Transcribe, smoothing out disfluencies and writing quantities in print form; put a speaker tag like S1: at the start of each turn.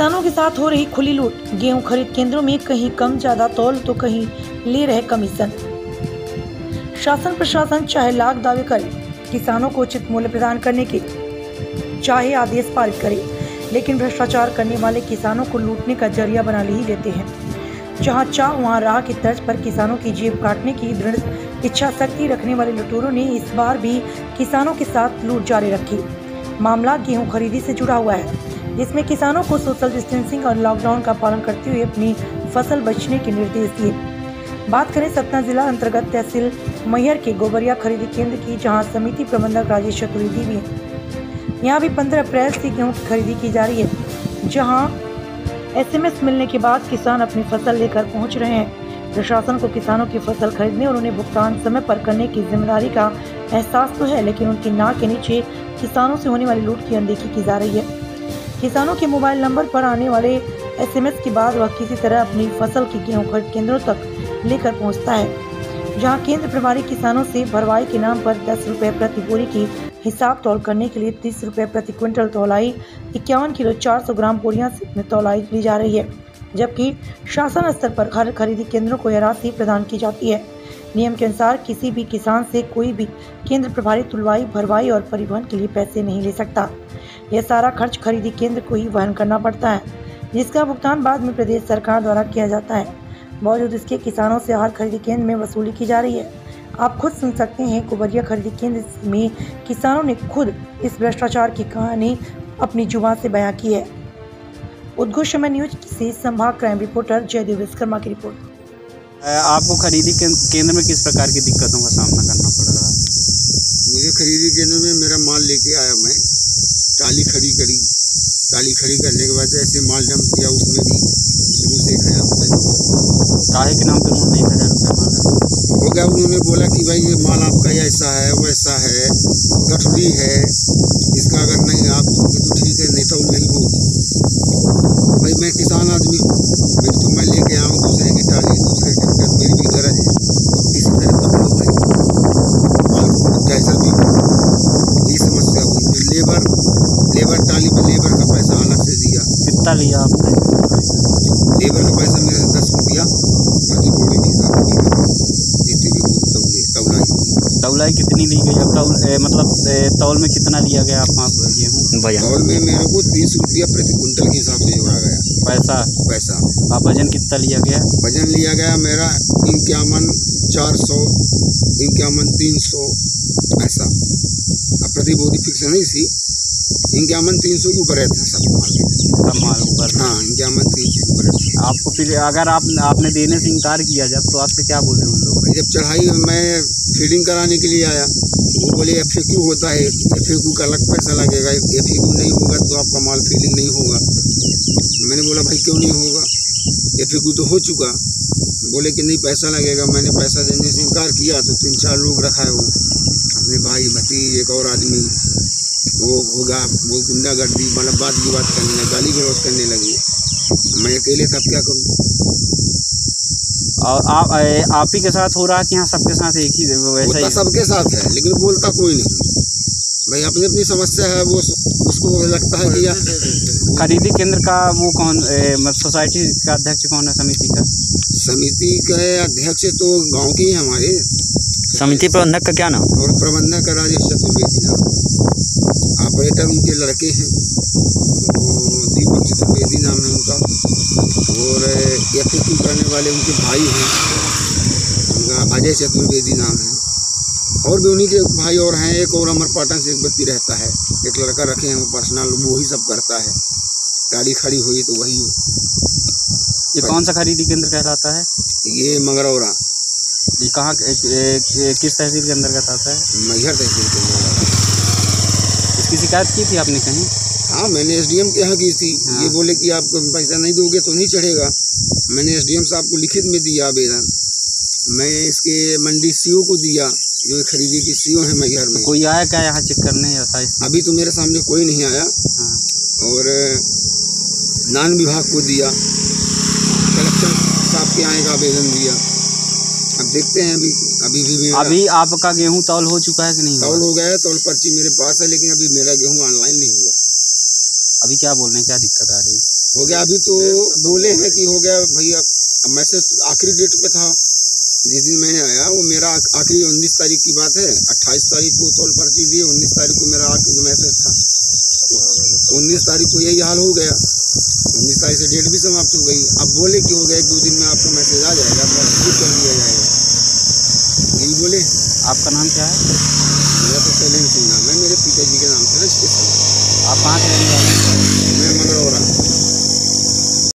S1: किसानों के साथ हो रही खुली लूट। गेहूं खरीद केंद्रों में कहीं कम ज्यादा तौल तो कहीं ले रहे कमीशन। शासन प्रशासन चाहे लाख दावे करे, किसानों को उचित मूल्य प्रदान करने के चाहे आदेश पारित करे, लेकिन भ्रष्टाचार करने वाले किसानों को लूटने का जरिया बना ही लेते हैं। जहां चाह वहां राह की तर्ज पर किसानों की जेब काटने की दृढ़ इच्छा शक्ति रखने वाले लुटेरों ने इस बार भी किसानों के साथ लूट जारी रखी। मामला गेहूं खरीदी से जुड़ा हुआ है, जिसमें किसानों को सोशल डिस्टेंसिंग और लॉकडाउन का पालन करते हुए अपनी फसल बेचने के निर्देश दिए। बात करें सतना जिला अंतर्गत तहसील मैहर के गोबरिया खरीदी केंद्र की, जहां समिति प्रबंधक राजेश चतुर्वेदी भी है। यहाँ भी 15 अप्रैल से गेहूं की खरीदी की जा रही है, जहां SMS मिलने के बाद किसान अपनी फसल लेकर पहुंच रहे हैं। प्रशासन को किसानों की फसल खरीदने और उन्हें भुगतान समय पर करने की जिम्मेदारी का एहसास तो है, लेकिन उनकी नाक के नीचे किसानों से होने वाली लूट की अनदेखी की जा रही है। किसानों के मोबाइल नंबर पर आने वाले SMS के बाद वह किसी तरह अपनी फसल की गेहूं खरीद केंद्रों तक लेकर पहुंचता है, जहां केंद्र प्रभारी किसानों से भरवाई के नाम पर 10 रुपये प्रति बोरी की हिसाब तौल करने के लिए 30 रुपये प्रति क्विंटल तौलाई 51 किलो 400 ग्राम बोरियां से तौलाई ली जा रही है, जबकि शासन स्तर पर हर खरीदी केंद्रों को यह राशि प्रदान की जाती है। नियम के अनुसार किसी भी किसान से कोई भी केंद्र प्रभारी तुलवाई, भरवाई और परिवहन के लिए पैसे नहीं ले सकता। यह सारा खर्च खरीदी केंद्र को ही वहन करना पड़ता है, जिसका भुगतान बाद में प्रदेश सरकार द्वारा किया जाता है। बावजूद इसके किसानों से हर खरीदी केंद्र में वसूली की जा रही है। आप खुद सुन सकते हैं, गोबरिया खरीदी केंद्र में किसानों ने खुद इस भ्रष्टाचार की कहानी अपनी जुबान से बयां की है। उद्घोष समय न्यूज से संभाग क्राइम रिपोर्टर जयदेव विश्वकर्मा की रिपोर्ट।
S2: आपको खरीदी केंद्र में किस प्रकार की दिक्कतों का सामना करना पड़ रहा है?
S3: मुझे खरीदी केंद्र में मेरा माल लेके आया, मैं टाली खड़ी करने के बाद ऐसे माल डंप किया, उसमें भी शुरू से 1000 रुपये
S2: काहे के नाम पे उन्होंने 1000 रुपये मांगा
S3: हो गया। उन्होंने बोला कि भाई ये माल आपका ऐसा है वैसा है, गठरी है, इसका अगर नहीं आप दोगे तो ठीक है, नहीं तो नहीं होगी। भाई मैं किसान आदमी हूँ, मेरी तो मैं लेके आऊँ दूसरे की टाली, दूसरे के मेरी भी गरज है, इसी तरह तब लोग जैसा भी ये समस्या हुई। फिर लेबर टाली में लेबर का पैसा अलग से दिया।
S2: कितना लिया आपने?
S3: लेबर का पैसा मेरे से 10 रुपया प्रति बोरी के हिसाब से जितनी भी बोरी
S2: तौलाई कितनी ली गई? अब मतलब तौल में कितना लिया गया आप गेहूँ?
S3: तौल में मेरे को 30 रुपया प्रति कुंटल के हिसाब से जोड़ा गया। पैसा
S2: आप वजन कितना लिया गया?
S3: वजन लिया गया मेरा 51 400 51 300 ऐसा। अब प्रति बोरी फिक्स नहीं थी, 51 300 के ऊपर रहता सब
S2: माल ऊपर।
S3: हाँ, 51 300 के ऊपर रहता।
S2: आपको फिर अगर आपने देने से इनकार किया जब, तो आपसे क्या बोले उन लोग?
S3: जब चढ़ाई मैं फीडिंग कराने के लिए आया, वो बोले FAQ होता है, FAQ का अलग पैसा लगेगा, FAQ नहीं होगा तो आपका माल फीडिंग नहीं होगा। मैंने बोला भाई क्यों नहीं होगा, FAQ तो हो चुका। बोले कि नहीं पैसा लगेगा। मैंने पैसा देने से इनकार किया तो 3-4 लोग रखा है, वो अपने भाई भतीज एक और आदमी, वो होगा वो गुंडागर्दी मतलब बात की बात करने लगे, गाली गलौज करने लगे। मैं अकेले था, क्या करूँ।
S2: और आप ही के साथ हो रहा है कि यहाँ सबके साथ एक ही वैसा ही?
S3: सबके साथ है, लेकिन बोलता कोई नहीं। भाई अपनी अपनी समस्या है, वो उसको लगता है कि यार।
S2: खरीदी केंद्र का वो कौन, मतलब सोसाइटी का अध्यक्ष कौन है? समिति
S3: का अध्यक्ष तो गांव के ही हमारे।
S2: समिति प्रबंधक का क्या नाम?
S3: और प्रबंधक का राजेश चतुर्वेदी नाम। ऑपरेटर उनके लड़के हैं, दीपक चतुर्वेदी नाम है उनका। और FAQ करने वाले उनके भाई हैं, उनका अजय चतुर्वेदी नाम है। और भी उन्हीं के भाई और हैं, एक और अमरपाटन से एक व्यक्ति रहता है, एक लड़का रखे हैं वो पर्सनल, वो ही सब करता है। गाड़ी खड़ी हुई तो वही।
S2: ये कौन सा खरीदी केंद्र कहलाता है?
S3: ये मंगरौरा।
S2: ये कहाँ किस तहसील के अंतर्गत आता है?
S3: मैहर तहसील के अंतर्गत।
S2: इसकी शिकायत की थी आपने कहीं?
S3: हाँ, मैंने SDM के यहाँ की थी। हाँ। ये बोले कि आप पैसा नहीं दोगे तो नहीं चढ़ेगा। मैंने SDM साहब को लिखित में दिया आवेदन। मैं इसके मंडी CO को दिया, जो खरीदी की CO है मैहर में।
S2: कोई आया क्या यहाँ चेक करने?
S3: अभी तो मेरे सामने कोई नहीं आया।
S2: हाँ।
S3: और नान विभाग को दिया, कलेक्टर साहब के आने का आवेदन दिया। अब देखते हैं अभी
S2: आपका गेहूं तौल हो चुका है कि नहीं?
S3: तौल हो गया है, तौल पर्ची मेरे पास है, लेकिन अभी मेरा गेहूं ऑनलाइन नहीं हुआ।
S2: अभी क्या बोल रहे हैं, क्या दिक्कत आ रही?
S3: हो गया अभी तो बोले हैं कि हो गया भैया। मैसेज आखिरी डेट पे था, जिस दिन मैंने आया वो मेरा आखिरी 19 तारीख की बात है। 28 तारीख को तौल पर्ची दी, 19 तारीख को मेरा मैसेज था। 19 तारीख को यही हाल हो गया, 19 तारीख से डेट भी समाप्त हो गई। अब बोले कि हो गया 1-2 दिन में आपका मैसेज आ जाएगा, तो एप्रूव कर लिया जाएगा, यही बोले।
S2: आपका नाम क्या है?
S3: मेरा तो शैलेंद्र सिंह नाम है, मेरे पिताजी के नाम से रजिस्ट्रेशन।
S2: आप कहाँ के रहने वाले हैं?
S3: मैं मंगलौरा।